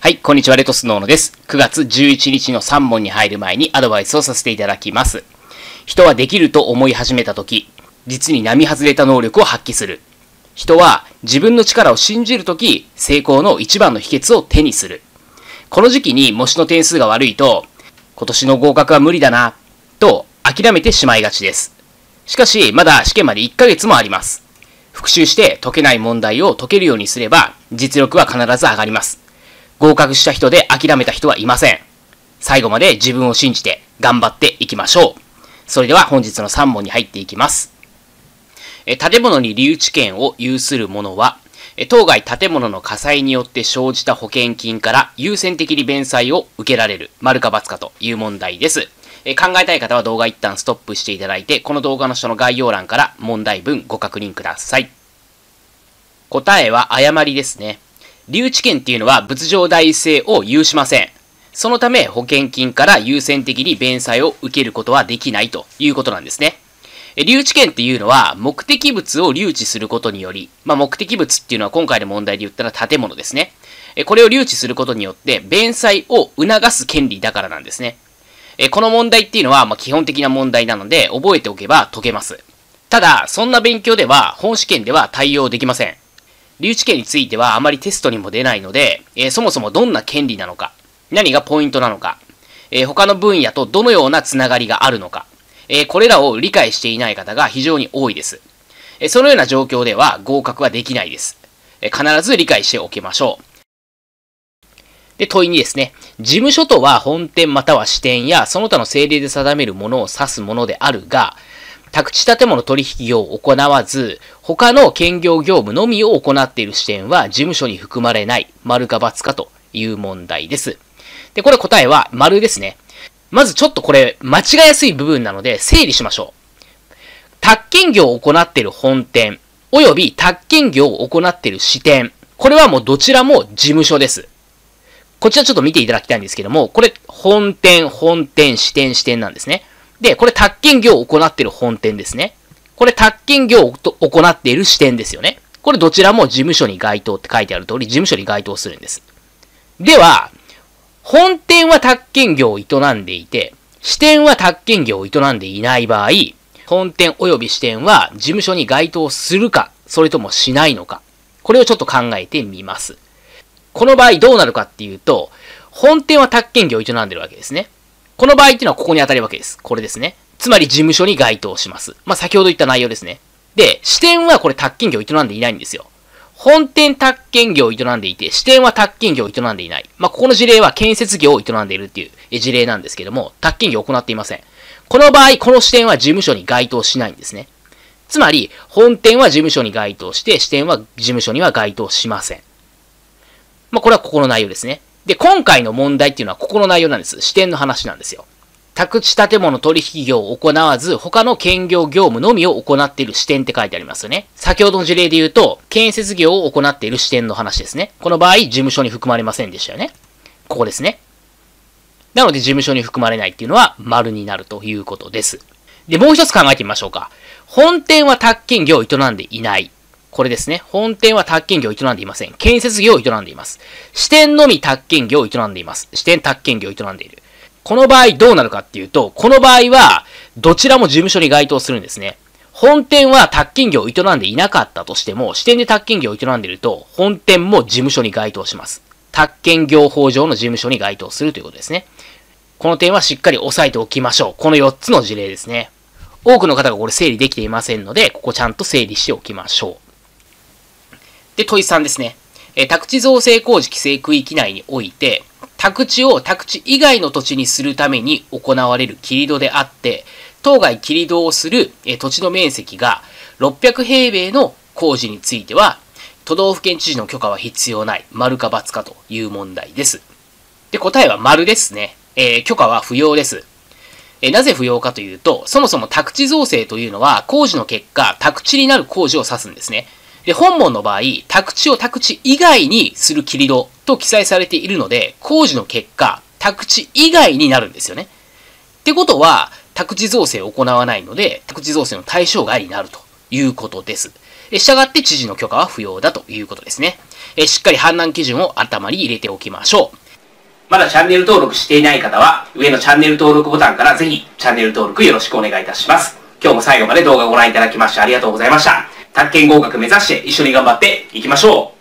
はい、こんにちは、レトスノーノです。9月11日の3問に入る前にアドバイスをさせていただきます。人はできると思い始めたとき、実に並外れた能力を発揮する。人は自分の力を信じるとき、成功の一番の秘訣を手にする。この時期に模試の点数が悪いと、今年の合格は無理だな、と諦めてしまいがちです。しかし、まだ試験まで1ヶ月もあります。復習して解けない問題を解けるようにすれば、実力は必ず上がります。合格した人で諦めた人はいません。最後まで自分を信じて頑張っていきましょう。それでは本日の3問に入っていきます。建物に留置権を有する者は、当該建物の火災によって生じた保険金から優先的に弁済を受けられる、丸か×かという問題です。考えたい方は動画一旦ストップしていただいて、この動画の下の概要欄から問題文ご確認ください。答えは誤りですね。留置権っていうのは物上第一性を有しません。そのため保険金から優先的に弁済を受けることはできないということなんですね。留置権っていうのは目的物を留置することにより、目的物っていうのは今回の問題で言ったら建物ですね。これを留置することによって弁済を促す権利だからなんですね。この問題っていうのは基本的な問題なので覚えておけば解けます。ただ、そんな勉強では本試験では対応できません。留置権についてはあまりテストにも出ないので、そもそもどんな権利なのか、何がポイントなのか、他の分野とどのようなつながりがあるのか、これらを理解していない方が非常に多いです。そのような状況では合格はできないです。必ず理解しておきましょう。で、問いにですね、事務所とは本店または支店やその他の政令で定めるものを指すものであるが、宅地建物取引業を行わず、他の兼業業務のみを行っている支店は事務所に含まれない、丸か×かという問題です。で、これ答えは丸ですね。まずちょっとこれ間違いやすい部分なので整理しましょう。宅建業を行っている本店、および宅建業を行っている支店。これはもうどちらも事務所です。こちらちょっと見ていただきたいんですけども、これ本店、支店なんですね。で、これ宅建業を行っている本店ですね。これ宅建業を行っている支店ですよね。これどちらも事務所に該当って書いてある通り、事務所に該当するんです。では、本店は宅建業を営んでいて、支店は宅建業を営んでいない場合、本店及び支店は事務所に該当するか、それともしないのか。これをちょっと考えてみます。この場合どうなるかっていうと、本店は宅建業を営んでるわけですね。この場合っていうのはここに当たるわけです。これですね。つまり事務所に該当します。先ほど言った内容ですね。で、支店はこれ宅建業を営んでいないんですよ。本店宅建業を営んでいて、支店は宅建業を営んでいない。ここの事例は建設業を営んでいるっていう事例なんですけども、宅建業を行っていません。この場合、この支店は事務所に該当しないんですね。つまり、本店は事務所に該当して、支店は事務所には該当しません。これはここの内容ですね。で、今回の問題っていうのはここの内容なんです。支店の話なんですよ。宅地建物取引業を行わず、他の兼業業務のみを行っている支店って書いてありますよね。先ほどの事例で言うと、建設業を行っている支店の話ですね。この場合、事務所に含まれませんでしたよね。ここですね。なので、事務所に含まれないっていうのは、丸になるということです。で、もう一つ考えてみましょうか。本店は宅建業を営んでいない。これですね。本店は宅建業を営んでいません。建設業を営んでいます。支店のみ宅建業を営んでいます。支店宅建業を営んでいる。この場合どうなるかっていうと、この場合は、どちらも事務所に該当するんですね。本店は宅建業を営んでいなかったとしても、支店で宅建業を営んでいると、本店も事務所に該当します。宅建業法上の事務所に該当するということですね。この点はしっかり押さえておきましょう。この4つの事例ですね。多くの方がこれ整理できていませんので、ここちゃんと整理しておきましょう。で、問い3ですね。宅地造成工事規制区域内において、宅地を宅地以外の土地にするために行われる切り土であって、当該切り土をする土地の面積が600平米の工事については、都道府県知事の許可は必要ない、丸か×かという問題です。で、答えは丸ですね。許可は不要です。なぜ不要かというと、そもそも宅地造成というのは工事の結果、宅地になる工事を指すんですね。で、本文の場合、宅地を宅地以外にする切り土と記載されているので、工事の結果、宅地以外になるんですよね。ってことは、宅地造成を行わないので、宅地造成の対象外になるということです。 従って知事の許可は不要だということですね。しっかり判断基準を頭に入れておきましょう。まだチャンネル登録していない方は、上のチャンネル登録ボタンからぜひチャンネル登録よろしくお願いいたします。今日も最後まで動画をご覧いただきましてありがとうございました。宅建合格目指して一緒に頑張っていきましょう。